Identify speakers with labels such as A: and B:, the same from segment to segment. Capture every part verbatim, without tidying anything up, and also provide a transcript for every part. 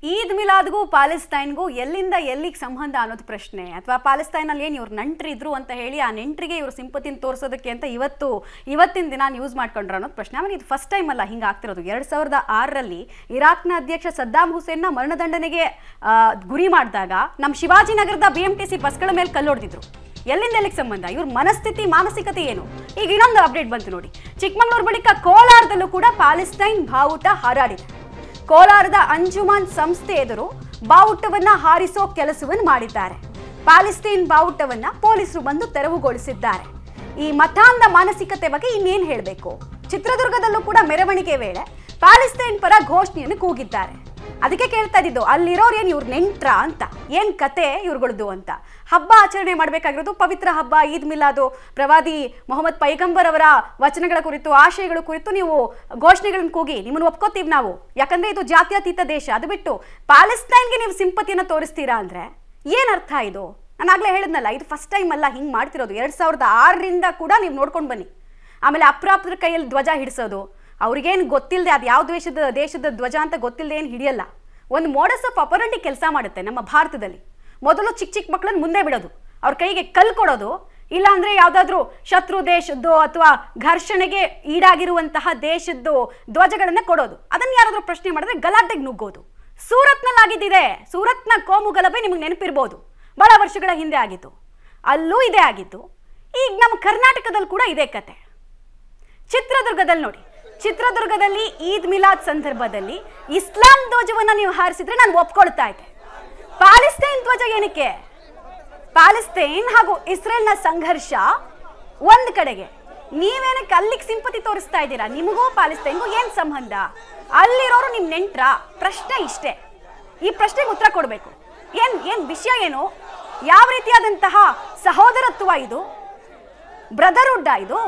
A: ಈದ್ ಮಿಲಾದ್ಗೂ ಪಾಲೆಸ್ತೈನ್ಗೂ ಎಲ್ಲಿಂದ ಎಲ್ಲಿಗೆ ಸಂಬಂಧ ಅನ್ನೋದು ಪ್ರಶ್ನೆ. ಅಥವಾ ಪಾಲೆಸ್ತೈನಲ್ಲಿ ಏನು ಇವ್ರು ನೆಂಟರಿದ್ರು ಅಂತ ಹೇಳಿ ಆ ನೆಂಟರಿಗೆ ಇವರು ಸಿಂಪತಿನ ತೋರಿಸೋದಕ್ಕೆ ಅಂತ ಇವತ್ತು ಇವತ್ತಿನ ದಿನ ನ್ಯೂಸ್ ಮಾಡ್ಕೊಂಡ್ರು ಅನ್ನೋದು ಪ್ರಶ್ನೆ. ಆಮೇಲೆ ಇದು ಫಸ್ಟ್ ಟೈಮ್ ಅಲ್ಲ ಹಿಂಗೆ ಆಗ್ತಿರೋದು. ಎರಡು ಸಾವಿರದ ಆರರಲ್ಲಿ ಇರಾಕ್ನ ಅಧ್ಯಕ್ಷ ಸದ್ದಾಮ್ ಹುಸೇನ್ನ ಮರಣದಂಡನೆಗೆ ಗುರಿ ಮಾಡಿದಾಗ ನಮ್ಮ ಶಿವಾಜಿನಗರದ ಬಿ ಎಂ ಟಿ ಸಿ ಬಸ್ಗಳ ಮೇಲೆ ಕಲ್ಲೊಡೆದಿದ್ರು. ಎಲ್ಲಿಂದ ಎಲ್ಲಿಗೆ ಸಂಬಂಧ? ಇವ್ರ ಮನಸ್ಥಿತಿ ಮಾನಸಿಕತೆ ಏನು? ಈಗ ಇನ್ನೊಂದು ಅಪ್ಡೇಟ್ ಬಂತು ನೋಡಿ. ಚಿಕ್ಕಮಗಳೂರು ಬಳಿಕ ಕೋಲಾರದಲ್ಲೂ ಕೂಡ ಪಾಲೆಸ್ತೈನ್ ಬಾವುಟ ಹಾರಾಡಿದೆ. ಕೋಲಾರದ ಅಂಜುಮನ್ ಸಂಸ್ಥೆ ಎದುರು ಬಾವುಟವನ್ನ ಹಾರಿಸೋ ಕೆಲಸವನ್ನು ಮಾಡಿದ್ದಾರೆ. ಪಾಲೆಸ್ತೈನ್ ಬಾವುಟವನ್ನ ಪೊಲೀಸರು ಬಂದು ತೆರವುಗೊಳಿಸಿದ್ದಾರೆ. ಈ ಮತಾಂಧ ಮಾನಸಿಕತೆ ಬಗ್ಗೆ ಇನ್ನೇನು ಹೇಳಬೇಕು? ಚಿತ್ರದುರ್ಗದಲ್ಲೂ ಕೂಡ ಮೆರವಣಿಗೆ ವೇಳೆ ಪಾಲೆಸ್ತೈನ್ ಪರ ಘೋಷಣೆಯನ್ನು ಕೂಗಿದ್ದಾರೆ. ಅದಕ್ಕೆ ಕೇಳ್ತಾ ಇದ್ದಿದ್ದು, ಅಲ್ಲಿರೋರು ಏನು ಇವ್ರ ನೆಂಟ್ರ ಅಂತ, ಏನ್ ಕತೆ ಇವ್ರುಗಳದ್ದು ಅಂತ. ಹಬ್ಬ ಆಚರಣೆ ಮಾಡಬೇಕಾಗಿರೋದು ಪವಿತ್ರ ಹಬ್ಬ ಈದ್ ಮಿಲಾದು, ಪ್ರವಾದಿ ಮೊಹಮ್ಮದ್ ಪೈಗಂಬರ್ ಅವರ ವಚನಗಳ ಕುರಿತು, ಆಶಯಗಳ ಕುರಿತು ನೀವು ಘೋಷಣೆಗಳನ್ನು ಕೂಗಿ ನಿಮ್ಮನ್ನು ಒಪ್ಕೋತೀವಿ ನಾವು, ಯಾಕಂದ್ರೆ ಇದು ಜಾತ್ಯತೀತ ದೇಶ. ಅದು ಬಿಟ್ಟು ಪಾಲೆಸ್ತೈನ್ಗೆ ನೀವು ಸಿಂಪತಿಯನ್ನು ತೋರಿಸ್ತೀರಾ ಅಂದ್ರೆ ಏನ್ ಅರ್ಥ ಇದು? ನಾನು ಆಗ್ಲೇ ಹೇಳಿದ್ನಲ್ಲ, ಇದು ಫಸ್ಟ್ ಟೈಮ್ ಅಲ್ಲ ಹಿಂಗೆ ಮಾಡ್ತಿರೋದು. ಎರಡ್ ಸಾವಿರದ ಆರರಿಂದ ಕೂಡ ನೀವು ನೋಡ್ಕೊಂಡು ಬನ್ನಿ. ಆಮೇಲೆ ಅಪ್ರಾಪ್ತರ ಕೈಯಲ್ಲಿ ಧ್ವಜ ಹಿಡಿಸೋದು, ಅವ್ರಿಗೇನು ಗೊತ್ತಿಲ್ಲದೆ ಅದು ಯಾವ ದೇಶದ ದೇಶದ ಧ್ವಜ ಅಂತ ಗೊತ್ತಿಲ್ಲದೆ ಏನು ಹಿಡಿಯಲ್ಲ. ಒಂದು ಮೋಡಸ್ ಆಫ್ ಆಪರೆಂಡಿ ಕೆಲಸ ಮಾಡುತ್ತೆ ನಮ್ಮ ಭಾರತದಲ್ಲಿ. ಮೊದಲು ಚಿಕ್ಕ ಚಿಕ್ಕ ಮಕ್ಕಳನ್ನ ಮುಂದೆ ಬಿಡೋದು, ಅವ್ರ ಕೈಗೆ ಕಲ್ಲು ಕೊಡೋದು, ಇಲ್ಲಾಂದ್ರೆ ಯಾವುದಾದ್ರೂ ಶತ್ರು ದೇಶದ್ದು ಅಥವಾ ಘರ್ಷಣೆಗೆ ಈಡಾಗಿರುವಂತಹ ದೇಶದ್ದು ಧ್ವಜಗಳನ್ನ ಕೊಡೋದು. ಅದನ್ನ ಯಾರಾದ್ರೂ ಪ್ರಶ್ನೆ ಮಾಡಿದ್ರೆ ಗಲಾಟೆಗೆ ನುಗ್ಗೋದು. ಸೂರತ್ನಲ್ಲಿ ಆಗಿದ್ದಿದೆ. ಸೂರತ್ನ ಕೋಮು ಗಲಭೆ ನಿಮಗೆ ನೆನಪಿರ್ಬೋದು, ಬಹಳ ವರ್ಷಗಳ ಹಿಂದೆ ಆಗಿತ್ತು. ಅಲ್ಲೂ ಇದೇ ಆಗಿತ್ತು. ಈಗ ನಮ್ಮ ಕರ್ನಾಟಕದಲ್ಲಿ ಕೂಡ ಇದೇ ಕತೆ. ಚಿತ್ರದುರ್ಗದಲ್ಲಿ ನೋಡಿ, ಚಿತ್ರದುರ್ಗದಲ್ಲಿ ಈದ್ ಮಿಲಾದ್ ಸಂದರ್ಭದಲ್ಲಿ ಇಸ್ಲಾಂ ಧ್ವಜವನ್ನ ನೀವು ಹಾರಿಸಿದ್ರೆ ನಾನು ಒಪ್ಕೊಳ್ತಾ ಇದ್ದೆ. ಪಾಲೆಸ್ತೈನ್ ಧ್ವಜ ಏನಕ್ಕೆ? ಪಾಲೆಸ್ತೈನ್ ಹಾಗೂ ಇಸ್ರೇಲ್ನ ಸಂಘರ್ಷ ಒಂದ್ ಕಡೆಗೆ, ನೀವೇನಕ್ಕೆ ಅಲ್ಲಿಗೆ ಸಿಂಪತಿ ತೋರಿಸ್ತಾ ಇದ್ದೀರಾ? ನಿಮಗೂ ಪಾಲೆಸ್ತೈನ್ಗೂ ಏನ್ ಸಂಬಂಧ? ಅಲ್ಲಿರೋರು ನಿಮ್ ನೆಂಟ್ರ? ಪ್ರಶ್ನೆ ಇಷ್ಟೇ. ಈ ಪ್ರಶ್ನೆಗೆ ಉತ್ತರ ಕೊಡ್ಬೇಕು. ಏನ್ ಏನ್ ವಿಷಯ ಏನು? ಯಾವ ರೀತಿಯಾದಂತಹ ಸಹೋದರತ್ವ ಇದು? ಬ್ರದರ್ಹುಡ್ ಇದು?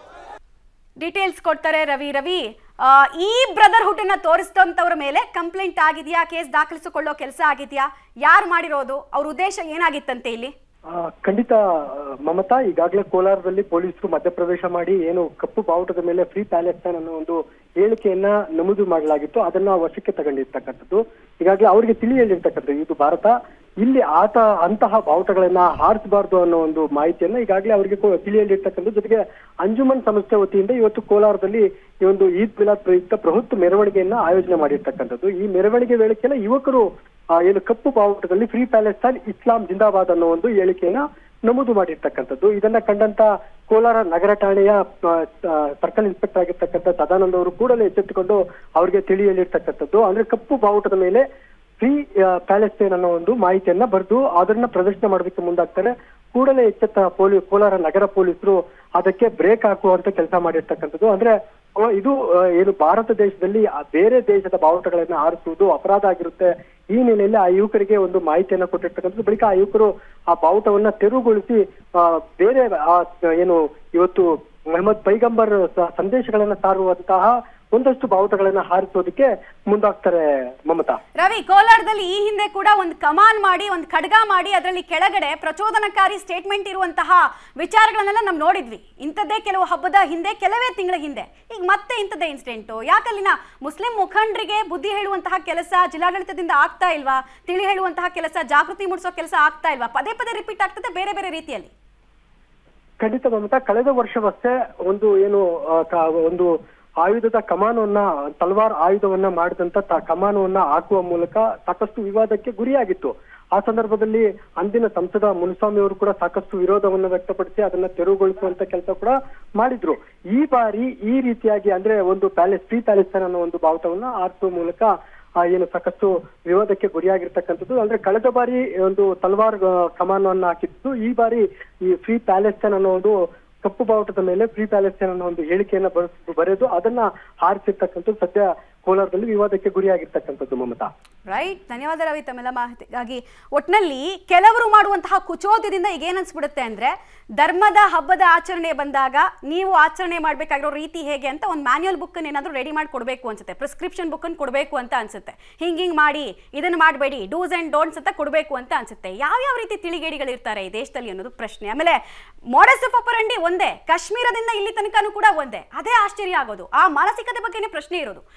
A: ಡೀಟೇಲ್ಸ್ ಕೊಡ್ತಾರೆ ರವಿ. ರವಿ, ಈ ಬ್ರದರ್ಹುಡ್ ಅನ್ನ ತೋರಿಸಿದಂತವ್ರ ಮೇಲೆ ಕಂಪ್ಲೇಂಟ್ ಆಗಿದೆಯಾ? ಕೇಸ್ ದಾಖಲಿಸಿಕೊಳ್ಳೋ ಕೆಲಸ ಆಗಿದೆಯಾ? ಯಾರು ಮಾಡಿರೋದು? ಅವ್ರ ಉದ್ದೇಶ ಏನಾಗಿತ್ತಂತೆ ಇಲ್ಲಿ?
B: ಖಂಡಿತ ಮಮತಾ, ಈಗಾಗಲೇ ಕೋಲಾರದಲ್ಲಿ ಪೊಲೀಸರು ಮಧ್ಯಪ್ರವೇಶ ಮಾಡಿ ಏನು ಕಪ್ಪು ಬಾವುಟದ ಮೇಲೆ ಫ್ರೀ ಪ್ಯಾಲೆಸ್ತೈನ್ ಅನ್ನೋ ಒಂದು ಹೇಳಿಕೆಯನ್ನ ನಮೂದು ಮಾಡಲಾಗಿತ್ತು, ಅದನ್ನ ವಶಕ್ಕೆ ತಗೊಂಡಿರ್ತಕ್ಕಂಥದ್ದು. ಈಗಾಗಲೇ ಅವರಿಗೆ ತಿಳಿ ಹೇಳಿರ್ತಕ್ಕಂಥದ್ದು ಇದು ಭಾರತ, ಇಲ್ಲಿ ಆತ ಅಂತಹ ಬಾವುಟಗಳನ್ನ ಹಾರಿಸಬಾರ್ದು ಅನ್ನೋ ಒಂದು ಮಾಹಿತಿಯನ್ನ ಈಗಾಗಲೇ ಅವರಿಗೆ ತಿಳಿ ಹೇಳಿರ್ತಕ್ಕಂಥದ್ದು. ಜೊತೆಗೆ ಅಂಜುಮನ್ ಸಂಸ್ಥೆ ವತಿಯಿಂದ ಇವತ್ತು ಕೋಲಾರದಲ್ಲಿ ಈ ಒಂದು ಈದ್ ಮಿಲಾದ್ ಪ್ರಯುಕ್ತ ಬೃಹತ್ ಮೆರವಣಿಗೆಯನ್ನ ಆಯೋಜನೆ ಮಾಡಿರ್ತಕ್ಕಂಥದ್ದು. ಈ ಮೆರವಣಿಗೆ ವೇಳೆಗೆಲ್ಲ ಯುವಕರು ಏನು ಕಪ್ಪು ಬಾವುಟದಲ್ಲಿ ಫ್ರೀ ಪ್ಯಾಲೆಸ್ತೈನ್ ಇಸ್ಲಾಂ ಜಿಂದಾಬಾದ್ ಅನ್ನೋ ಒಂದು ಹೇಳಿಕೆಯನ್ನ ನಮೂದು ಮಾಡಿರ್ತಕ್ಕಂಥದ್ದು. ಇದನ್ನ ಕಂಡಂತ ಕೋಲಾರ ನಗರ ಠಾಣೆಯ ಸರ್ಕಲ್ ಇನ್ಸ್ಪೆಕ್ಟರ್ ಆಗಿರ್ತಕ್ಕಂಥ ಸದಾನಂದ್ ಅವರು ಕೂಡಲೇ ಎಚ್ಚೆತ್ತುಕೊಂಡು ಅವರಿಗೆ ತಿಳಿ ಹೇಳಿರ್ತಕ್ಕಂಥದ್ದು. ಅಂದ್ರೆ ಕಪ್ಪು ಬಾವುಟದ ಮೇಲೆ ಫ್ರೀ ಪ್ಯಾಲೆಸ್ತೈನ್ ಅನ್ನೋ ಒಂದು ಮಾಹಿತಿಯನ್ನ ಬರೆದು ಅದನ್ನ ಪ್ರದರ್ಶನ ಮಾಡೋದಕ್ಕೆ ಮುಂದಾಗ್ತಾರೆ. ಕೂಡಲೇ ಎಚ್ಚೆತ್ತ ಪೊಲೀ ಕೋಲಾರ ನಗರ ಪೊಲೀಸರು ಅದಕ್ಕೆ ಬ್ರೇಕ್ ಹಾಕುವಂತ ಕೆಲಸ ಮಾಡಿರ್ತಕ್ಕಂಥದ್ದು. ಅಂದ್ರೆ ಇದು ಏನು ಭಾರತ ದೇಶದಲ್ಲಿ ಬೇರೆ ದೇಶದ ಬಾವುಟಗಳನ್ನ ಹಾರಿಸುವುದು ಅಪರಾಧ ಆಗಿರುತ್ತೆ. ಈ ಹಿನ್ನೆಲೆಯಲ್ಲಿ ಆ ಯುವಕರಿಗೆ ಒಂದು ಮಾಹಿತಿಯನ್ನ ಕೊಟ್ಟಿರ್ತಕ್ಕಂಥದ್ದು. ಬಳಿಕ ಆ ಯುವಕರು ಆ ಬಾವುಟವನ್ನ ತೆರವುಗೊಳಿಸಿ ಬೇರೆ ಏನು ಇವತ್ತು ಮೊಹಮ್ಮದ್ ಪೈಗಂಬರ್ ಸಂದೇಶಗಳನ್ನ ಸಾರುವಂತಹ ಒಂದಷ್ಟು ಬಾವುಟಗಳನ್ನ ಹಾರಿಸೋದಕ್ಕೆ ಮುಂದಾಗ್ತಾರೆ ಮಮತಾ.
A: ರವಿ, ಕೋಲಾರದಲ್ಲಿ ಈ ಹಿಂದೆ ಕೂಡ ಒಂದು ಕಮಾನ್ ಮಾಡಿ ಒಂದು ಖಡ್ಗ ಮಾಡಿ ಅದರಲ್ಲಿ ಕೆಳಗಡೆ ಪ್ರಚೋದನಕಾರಿ ಸ್ಟೇಟ್ಮೆಂಟ್ ಇರುವಂತಹ ವಿಚಾರಗಳನ್ನೆಲ್ಲ ನಾವು ನೋಡಿದ್ವಿ. ಇಂಥದ್ದೇ ಕೆಲವು ಹಬ್ಬದ ಹಿಂದೆ, ಕೆಲವೇ ತಿಂಗಳ ಹಿಂದೆ. ಈಗ ಮತ್ತೆ ಇಂಥದ್ದೇ ಇನ್ಸಿಡೆಂಟು. ಯಾಕಲ್ಲಿನ ಮುಸ್ಲಿಂ ಮುಖಂಡರಿಗೆ ಬುದ್ಧಿ ಹೇಳುವಂತಹ ಕೆಲಸ ಜಿಲ್ಲಾಡಳಿತದಿಂದ ಆಗ್ತಾ ಇಲ್ವಾ? ತಿಳಿ ಹೇಳುವಂತಹ ಕೆಲಸ, ಜಾಗೃತಿ ಮೂಡಿಸೋ ಕೆಲಸ ಆಗ್ತಾ ಇಲ್ವಾ? ಪದೇ ಪದೇ ರಿಪೀಟ್ ಆಗ್ತದೆ ಬೇರೆ ಬೇರೆ ರೀತಿಯಲ್ಲಿ.
B: ಖಂಡಿತ ಮಮತಾ, ಕಳೆದ ವರ್ಷವಷ್ಟೇ ಒಂದು ಏನು ಒಂದು ಆಯುಧದ ಕಮಾನವನ್ನ, ತಲ್ವಾರ್ ಆಯುಧವನ್ನ ಮಾಡಿದಂತ ಕಮಾನವನ್ನ ಹಾಕುವ ಮೂಲಕ ಸಾಕಷ್ಟು ವಿವಾದಕ್ಕೆ ಗುರಿಯಾಗಿತ್ತು. ಆ ಸಂದರ್ಭದಲ್ಲಿ ಅಂದಿನ ಸಂಸದ ಮುನಿಸ್ವಾಮಿ ಅವರು ಕೂಡ ಸಾಕಷ್ಟು ವಿರೋಧವನ್ನ ವ್ಯಕ್ತಪಡಿಸಿ ಅದನ್ನ ತೆರವುಗೊಳಿಸುವಂತ ಕೆಲಸ ಕೂಡ ಮಾಡಿದ್ರು. ಈ ಬಾರಿ ಈ ರೀತಿಯಾಗಿ ಅಂದ್ರೆ ಒಂದು ಪ್ಯಾಲೆಸ್ ಫ್ರೀ ಪ್ಯಾಲೆಸ್ತೈನ್ ಅನ್ನೋ ಒಂದು ಬಾವುಟವನ್ನ ಹಾರಿಸುವ ಮೂಲಕ ಏನು ಸಾಕಷ್ಟು ವಿವಾದಕ್ಕೆ ಗುರಿಯಾಗಿರ್ತಕ್ಕಂಥದ್ದು. ಅಂದ್ರೆ ಕಳೆದ ಬಾರಿ ಒಂದು ತಲ್ವಾರ್ ಕಮಾನವನ್ನ ಹಾಕಿದ್ದು, ಈ ಬಾರಿ ಈ ಫ್ರೀ ಪ್ಯಾಲೆಸ್ತೈನ್ ಅನ್ನೋ ಒಂದು ಕಪ್ಪು ಬಾವುಟದ ಮೇಲೆ ಫ್ರೀ ಪ್ಯಾಲೆಸ್ತೈನ್ ಅನ್ನೋ ಒಂದು ಹೇಳಿಕೆಯನ್ನ ಬರೆದು ಅದನ್ನ ಹಾರಿಸಿರ್ತಕ್ಕಂಥದ್ದು ಸದ್ಯ ಕೋಲಾರದಲ್ಲಿ ವಿವಾದಕ್ಕೆ ಗುರಿಯಾಗಿರ್ತಕ್ಕಂಥದ್ದು ಮಮತಾ.
A: ರೈಟ್, ಧನ್ಯವಾದ ರವಿ ತಮ್ಮೆಲ್ಲ ಮಾಹಿತಿಗಾಗಿ. ಒಟ್ನಲ್ಲಿ ಕೆಲವರು ಮಾಡುವಂತಹ ಕುಚೋದ್ಯದಿಂದ ಈಗ ಏನ್ ಅನ್ಸ್ಬಿಡುತ್ತೆ ಅಂದ್ರೆ, ಧರ್ಮದ ಹಬ್ಬದ ಆಚರಣೆ ಬಂದಾಗ ನೀವು ಆಚರಣೆ ಮಾಡ್ಬೇಕಾಗಿರೋ ರೀತಿ ಹೇಗೆ ಅಂತ ಒಂದು ಮ್ಯಾನ್ಯುಯಲ್ ಬುಕ್ ಏನಾದ್ರು ರೆಡಿ ಮಾಡಿ ಕೊಡಬೇಕು ಅನ್ಸುತ್ತೆ, ಪ್ರಿಸ್ಕ್ರಿಪ್ಷನ್ ಬುಕ್ ಅನ್ನು ಕೊಡಬೇಕು ಅಂತ ಅನ್ಸುತ್ತೆ. ಹಿಂಗ್ ಹಿಂಗ್ ಮಾಡಿ, ಇದನ್ನ ಮಾಡಬೇಡಿ, ಡೂಸ್ ಅಂಡ್ ಡೋಂಟ್ಸ್ ಅಂತ ಕೊಡಬೇಕು ಅಂತ ಅನ್ಸುತ್ತೆ. ಯಾವ್ಯಾವ ರೀತಿ ತಿಳಿಗೇಡಿಗಳು ಇರ್ತಾರೆ ಈ ದೇಶದಲ್ಲಿ ಅನ್ನೋದು ಪ್ರಶ್ನೆ. ಆಮೇಲೆ ಮೋಡಸ್ ಆಫ್ ಆಪರೆಂಡಿ ಒಂದೇ, ಕಾಶ್ಮೀರದಿಂದ ಇಲ್ಲಿ ತನಕನೂ ಕೂಡ ಒಂದೇ. ಅದೇ ಆಶ್ಚರ್ಯ ಆಗೋದು, ಆ ಮಾನಸಿಕತೆ ಬಗ್ಗೆನೇ ಪ್ರಶ್ನೆ ಇರೋದು.